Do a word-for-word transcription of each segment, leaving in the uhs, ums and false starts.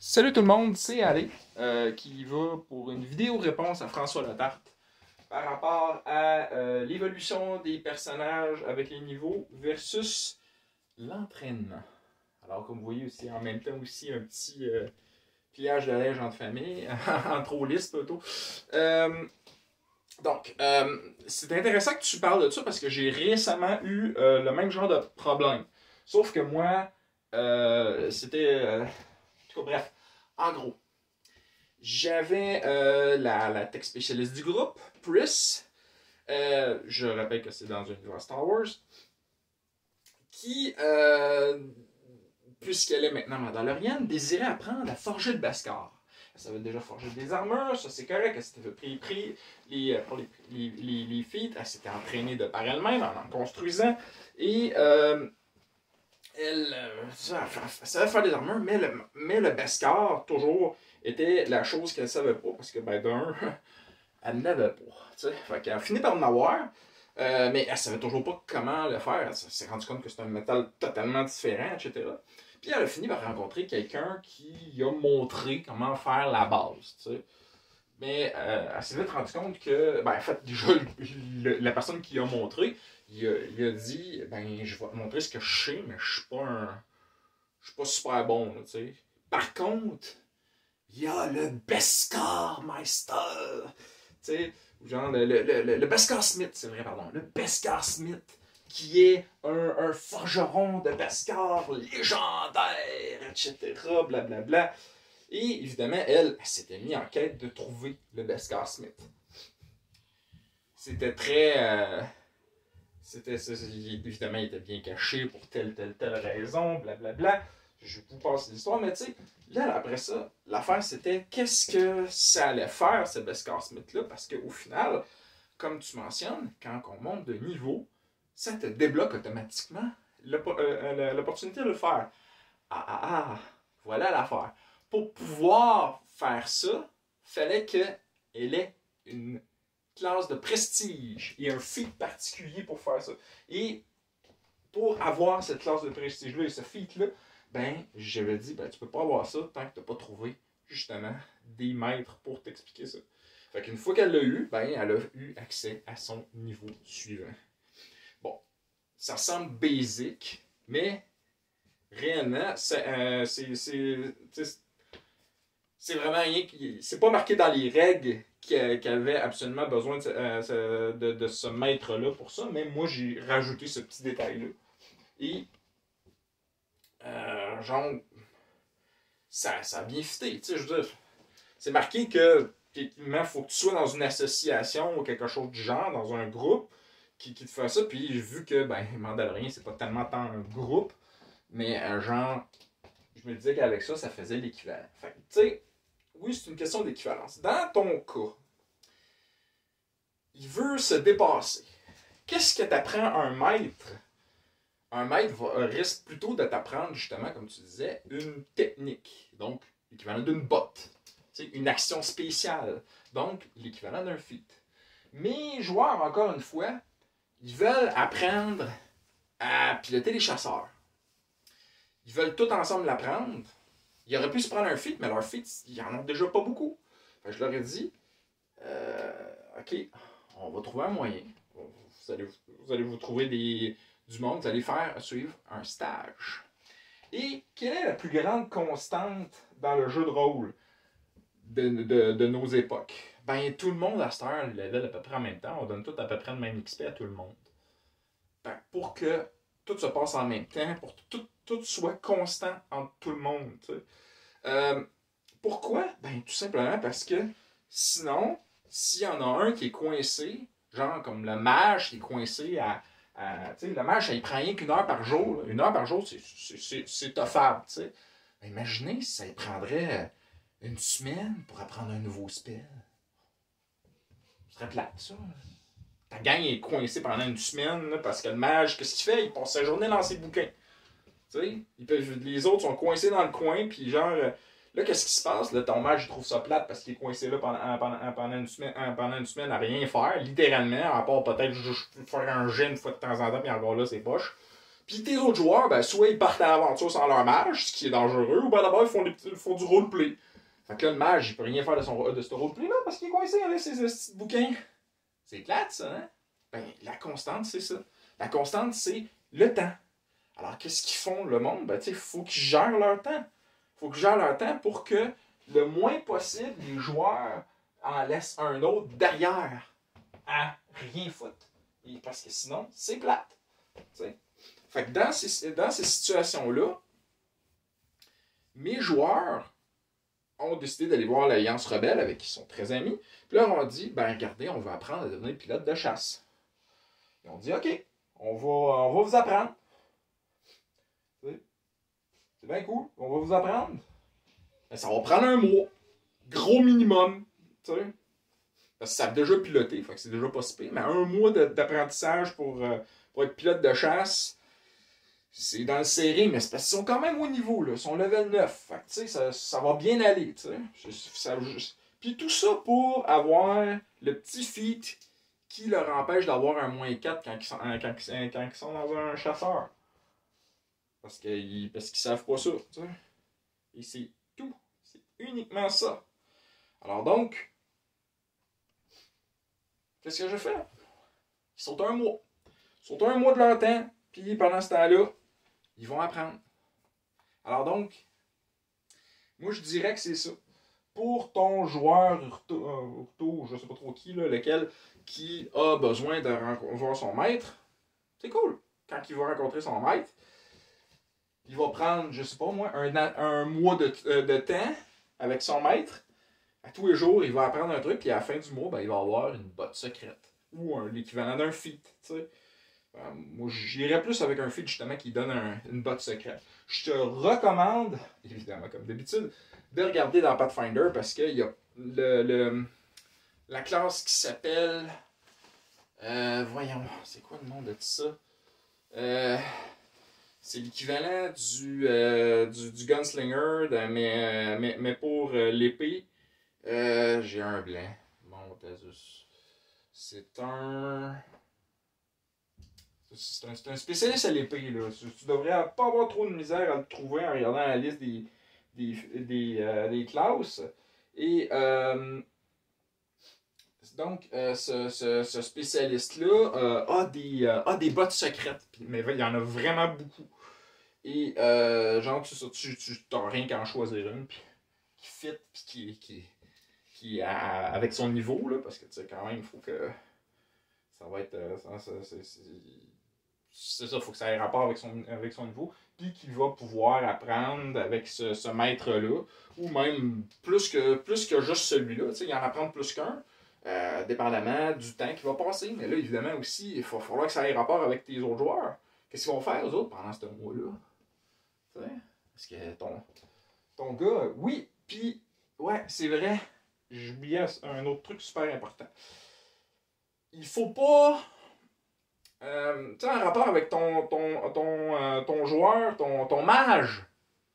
Salut tout le monde, c'est Ali euh, qui va pour une vidéo réponse à François Letarte par rapport à euh, l'évolution des personnages avec les niveaux versus l'entraînement. Alors comme vous voyez aussi en même temps aussi un petit euh, pliage de linge entre famille, entre Ulysse plutôt. Euh, donc, euh, c'est intéressant que tu parles de ça parce que j'ai récemment eu euh, le même genre de problème. Sauf que moi, euh, c'était... Euh, en tout cas, bref, en gros, j'avais euh, la, la tech spécialiste du groupe, Pris, euh, je rappelle que c'est dans un univers Star Wars, qui, euh, puisqu'elle est maintenant Mandalorienne, désirait apprendre à forger le Beskar. Elle savait déjà forger des armures, ça c'est correct, elle s'était pris, pris les, pour les, les, les, les feats, elle s'était entraînée de par elle-même en en construisant, et... Euh, Elle, euh, ça, elle savait faire des armures, mais le, mais le Beskar, toujours, était la chose qu'elle savait pas, parce que, ben, d'un, elle n'avait pas, tu sais. Fait qu'elle a fini par en avoir, euh, mais elle savait toujours pas comment le faire. Elle s'est rendue compte que c'était un métal totalement différent, et cetera. Puis elle a fini par rencontrer quelqu'un qui lui a montré comment faire la base, tu sais. Mais euh, elle s'est vite rendue compte que, ben, en fait, déjà, le, la personne qui lui a montré, il a, il a dit, ben, je vais te montrer ce que je sais, mais je suis pas un. Je suis pas super bon, là, tu sais. Par contre, il y a le Beskar Meister. Tu sais, genre, le, le, le, le Beskar Smith, c'est vrai, pardon. Le Beskar Smith, qui est un, un forgeron de Beskar légendaire, et cetera. Blablabla. Bla, bla. Et évidemment, elle, elle s'était mise en quête de trouver le Beskar Smith. C'était très. Euh, c'était, évidemment, il était bien caché pour telle, telle, telle raison, blablabla. Bla, bla. Je vous passe l'histoire, mais tu sais, là, après ça, l'affaire c'était qu'est-ce que ça allait faire, ce Beskar Smith-là, parce qu'au final, comme tu mentionnes, quand on monte de niveau, ça te débloque automatiquement l'opportunité de le faire. Ah ah ah, voilà l'affaire. Pour pouvoir faire ça, il fallait qu'elle ait une classe de prestige et un feat particulier pour faire ça. Et pour avoir cette classe de prestige-là et ce feat-là, ben, j'avais dit, ben, tu peux pas avoir ça tant que tu n'as pas trouvé, justement, des maîtres pour t'expliquer ça. Fait qu'une fois qu'elle l'a eu, ben, elle a eu accès à son niveau suivant. Bon, ça semble basic, mais réellement, c'est euh, c'est vraiment rien qui. C'est pas marqué dans les règles qu'elle qu avait absolument besoin de, euh, de, de ce maître-là pour ça, mais moi j'ai rajouté ce petit détail-là. Et. Euh, genre. Ça, ça a bien fité, tu sais, je veux dire. C'est marqué que, effectivement, il faut que tu sois dans une association ou quelque chose du genre, dans un groupe qui, qui te fait ça, puis vu que, ben, Mandalorian, c'est pas tellement tant un groupe, mais un genre. Je me disais qu'avec ça, ça faisait l'équivalent. Fait que, tu sais. Oui, c'est une question d'équivalence. Dans ton cas, il veut se dépasser. Qu'est-ce que t'apprends à un maître? Un maître va, risque plutôt de t'apprendre, justement, comme tu disais, une technique. Donc, l'équivalent d'une botte. Une action spéciale. Donc, l'équivalent d'un feat. Mes joueurs, encore une fois, ils veulent apprendre à piloter les chasseurs. Ils veulent tout ensemble l'apprendre. Ils auraient pu se prendre un feat, mais leur feat, ils en ont déjà pas beaucoup. Fait que je leur ai dit, euh, ok, on va trouver un moyen. Vous allez vous, allez vous trouver des, du monde, vous allez faire suivre un stage. Et quelle est la plus grande constante dans le jeu de rôle de, de, de nos époques? Ben, tout le monde à cette heure level à peu près en même temps. On donne tout à peu près le même X P à tout le monde. Ben, pour que tout se passe en même temps, pour que tout, tout soit constant entre tout le monde. Tu sais. Euh, pourquoi? Ben, tout simplement parce que sinon, s'il y en a un qui est coincé, genre comme le mage qui est coincé à. à tu sais, le mage, ça, il prend rien qu'une heure par jour. Là. Une heure par jour, c'est toffable. Tu sais. Ben, imaginez si ça y prendrait une semaine pour apprendre un nouveau spell. Ce serait plate, ça. Ta gang est coincée pendant une semaine là, parce que le mage, qu'est-ce qu'il fait? Il passe sa journée dans ses bouquins. Tu sais, ils peuvent, les autres sont coincés dans le coin, puis genre, là, qu'est-ce qui se passe? Là, ton mage, il trouve ça plate parce qu'il est coincé là pendant, pendant, pendant, une semaine, pendant une semaine à rien faire, littéralement, à part peut-être juste faire un jet une fois de temps en temps, puis encore là, c'est poche. Puis tes autres joueurs, ben, soit ils partent à l'aventure sans leur mage, ce qui est dangereux, ou ben d'abord ils font, des, ils font du roleplay. Fait que là, le mage, il peut rien faire de, son, de ce roleplay-là parce qu'il est coincé avec ses petits bouquins. C'est plate, ça, hein? Ben, la constante, c'est ça. La constante, c'est le temps. Alors, qu'est-ce qu'ils font, le monde? Ben, tu sais, il faut qu'ils gèrent leur temps. Il faut qu'ils gèrent leur temps pour que le moins possible, les joueurs en laissent un autre derrière à rien foutre. Et parce que sinon, c'est plate. T'sais. Fait que dans ces, dans ces situations-là, mes joueurs ont décidé d'aller voir l'Alliance Rebelle, avec qui ils sont très amis. Puis là, on dit, ben regardez, on va apprendre à devenir pilote de chasse. Et on dit, OK, on va, on va vous apprendre. C'est bien cool, on va vous apprendre. Mais ça va prendre un mois. Gros minimum. T'sais. Parce qu'ils savent déjà piloter, fait que c'est déjà pas si pire. Mais un mois d'apprentissage pour, euh, pour être pilote de chasse, c'est dans le serré, mais c'est parce qu'ils sont quand même au niveau, là. Ils sont level neuf. Fait que, tu sais, ça, ça va bien aller, tu sais. Puis tout ça pour avoir le petit feat qui leur empêche d'avoir un moins quatre quand ils sont, quand, quand, quand ils sont dans un chasseur. Parce qu'ils parce qu'ils savent pas ça, tu sais. Et c'est tout. C'est uniquement ça. Alors donc, qu'est-ce que je fais? Ils sautent un mois. Ils sautent un mois de leur temps, puis pendant ce temps-là, ils vont apprendre. Alors donc, moi je dirais que c'est ça. Pour ton joueur Urto, euh, Urto je sais pas trop qui, là, lequel, qui a besoin de voir son maître, c'est cool. Quand il va rencontrer son maître, il va prendre, je sais pas moi, un, un mois de, euh, de temps avec son maître. À tous les jours, il va apprendre un truc, puis à la fin du mois, ben, il va avoir une botte secrète. Ou l'équivalent d'un feat, tu sais. Euh, moi, j'irais plus avec un feat, justement, qui donne un, une botte secrète. Je te recommande, évidemment, comme d'habitude, de regarder dans Pathfinder, parce qu'il y a le, le, la classe qui s'appelle... Euh, voyons, c'est quoi le nom de ça? Euh... C'est l'équivalent du, euh, du, du Gunslinger, de, mais, euh, mais, mais pour euh, l'épée, euh, j'ai un blanc. Mon Tazus. C'est un... C'est un, c'est un spécialiste à l'épée, là. Tu, tu devrais pas avoir trop de misère à le trouver en regardant la liste des, des, des, euh, des classes. Et euh, donc, euh, ce, ce, ce spécialiste-là euh, a, des, euh, a des bottes secrètes. Mais il y en a vraiment beaucoup. Et euh, genre, tu tu, tu t'as rien qu'à en choisir une puis, qui fit, puis qui, qui, qui a, avec son niveau, là, parce que tu sais, quand même, il faut que ça va être. Euh, ça, ça, c'est, c'est, c'est ça, il faut que ça ait rapport avec son, avec son niveau, puis qu'il va pouvoir apprendre avec ce, ce maître-là, ou même plus que, plus que juste celui-là, tu sais, il en apprendre plus qu'un. Euh, dépendamment du temps qu'il va passer. Mais là, évidemment, aussi, il va falloir que ça ait rapport avec tes autres joueurs. Qu'est-ce qu'ils vont faire, eux autres, pendant ce mois-là? T'sais? Parce que ton, ton gars, oui, puis, ouais, c'est vrai, j'oubliais un autre truc super important. Il faut pas, euh, tu sais, en rapport avec ton, ton, ton, euh, ton joueur, ton, ton mage,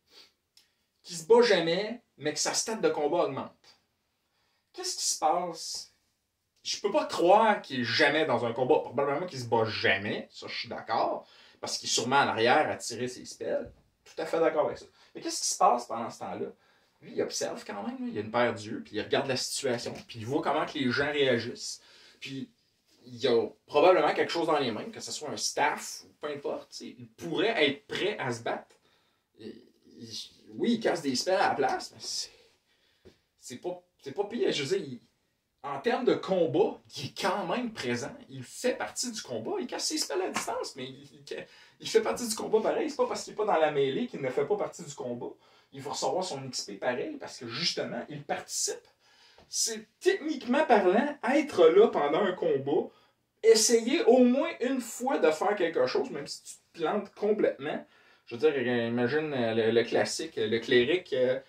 qui se bat jamais, mais que sa stat de combat augmente. Qu'est-ce qui se passe? Je peux pas croire qu'il est jamais dans un combat. Probablement qu'il se bat jamais, ça je suis d'accord, parce qu'il est sûrement en arrière à tirer ses spells. Tout à fait d'accord avec ça. Mais qu'est-ce qui se passe pendant ce temps-là? Lui, il observe quand même, là. Il a une paire d'yeux, puis il regarde la situation, puis il voit comment que les gens réagissent. Puis il y a probablement quelque chose dans les mains, que ce soit un staff ou peu importe. T'sais. Il pourrait être prêt à se battre. Il, il, oui, il casse des spells à la place, mais c'est, c'est pas, c'est pas pire. Je veux dire, il, en termes de combat, il est quand même présent. Il fait partie du combat. Il casse ses spells à distance, mais il, il, il fait partie du combat pareil. C'est pas parce qu'il n'est pas dans la mêlée qu'il ne fait pas partie du combat. Il va recevoir son X P pareil parce que justement, il participe. C'est techniquement parlant, être là pendant un combat, essayer au moins une fois de faire quelque chose, même si tu te plantes complètement. Je veux dire, imagine le, le classique, le cléric. Le,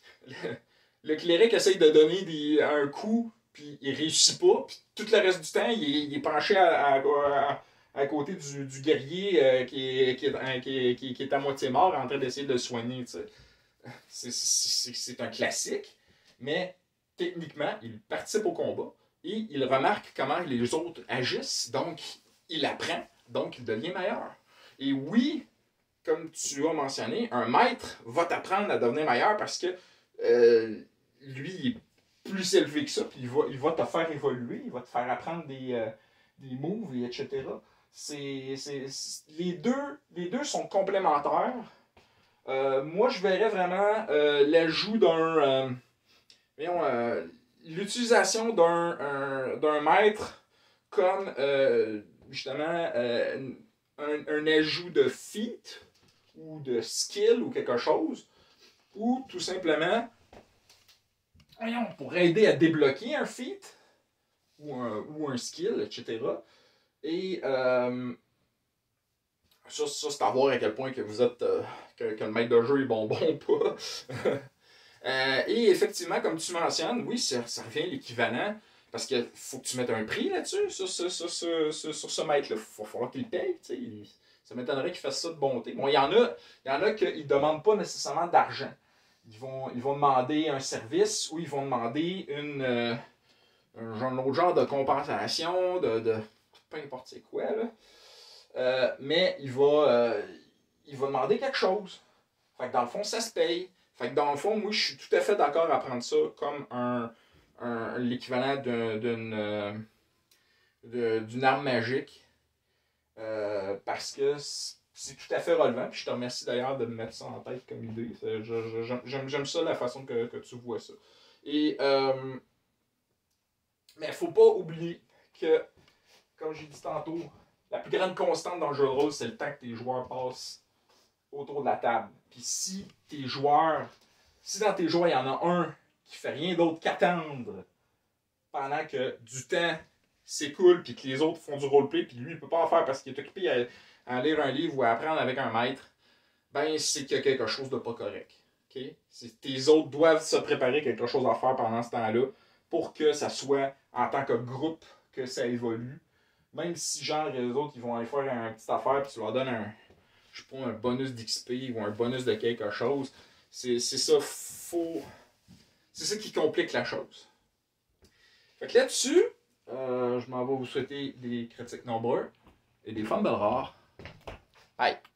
le cléric essaye de donner des, un coup, puis il réussit pas, puis tout le reste du temps, il est, il est penché à, à, à, à côté du, du guerrier euh, qui, est, qui, est, qui, est, qui, est, qui est à moitié mort en train d'essayer de le soigner. C'est, c'est, c'est un classique, mais techniquement, il participe au combat et il remarque comment les autres agissent, donc il apprend, donc il devient meilleur. Et oui, comme tu as mentionné, un maître va t'apprendre à devenir meilleur parce que euh, lui, il est plus élevé que ça, puis il va, il va te faire évoluer, il va te faire apprendre des, euh, des moves, et etc. C'est, c'est, les, deux, les deux sont complémentaires. Euh, moi, je verrais vraiment euh, l'ajout d'un... Euh, voyons, euh, l'utilisation d'un, un, d'un maître comme, euh, justement, euh, un, un ajout de feat ou de skill ou quelque chose, ou tout simplement, voyons, pour aider à débloquer un feat ou un, ou un skill, et cetera. Et euh, ça, ça c'est à voir à quel point que vous êtes, euh, que, que le maître de jeu est bon, bon ou pas. euh, et effectivement, comme tu mentionnes, oui, ça, ça revient à l'équivalent. Parce qu'il faut que tu mettes un prix là-dessus, sur, sur, sur, sur, sur, sur ce maître-là. Il va falloir qu'il le paye. T'sais. Ça m'étonnerait qu'il fasse ça de bonté. Bon, il y en a, il y en a qui ne demandent pas nécessairement d'argent. Ils vont, ils vont demander un service ou ils vont demander une, euh, un autre genre de compensation, de, de peu importe c'est quoi. Là. Euh, mais il va, euh, il va demander quelque chose. Fait que dans le fond, ça se paye. Fait que dans le fond, moi, je suis tout à fait d'accord à prendre ça comme un, un l'équivalent d'un, d'une, euh, de, d'une arme magique. Euh, parce que c'est tout à fait relevant. Puis je te remercie d'ailleurs de me mettre ça en tête comme idée. Je, je, j'aime, j'aime ça la façon que, que tu vois ça. Et, euh, mais il ne faut pas oublier que, comme j'ai dit tantôt, la plus grande constante dans le jeu de rôle, c'est le temps que tes joueurs passent autour de la table. Puis si tes joueurs, si dans tes joueurs, il y en a un qui fait rien d'autre qu'attendre pendant que du temps s'écoule, puis que les autres font du roleplay, puis lui, il peut pas en faire parce qu'il est occupé à, à lire un livre ou à apprendre avec un maître, ben c'est qu'il y a quelque chose de pas correct. Okay? C'est, tes autres doivent se préparer quelque chose à faire pendant ce temps-là pour que ça soit en tant que groupe que ça évolue. Même si, genre, les autres, ils vont aller faire une petite affaire, puis tu leur donnes un, je sais pas, un bonus d'X P ou un bonus de quelque chose, c'est, c'est ça, faut... C'est ça qui complique la chose. Fait que là-dessus, euh, je m'en vais vous souhaiter des critiques nombreux et des fumbles rares. Bye!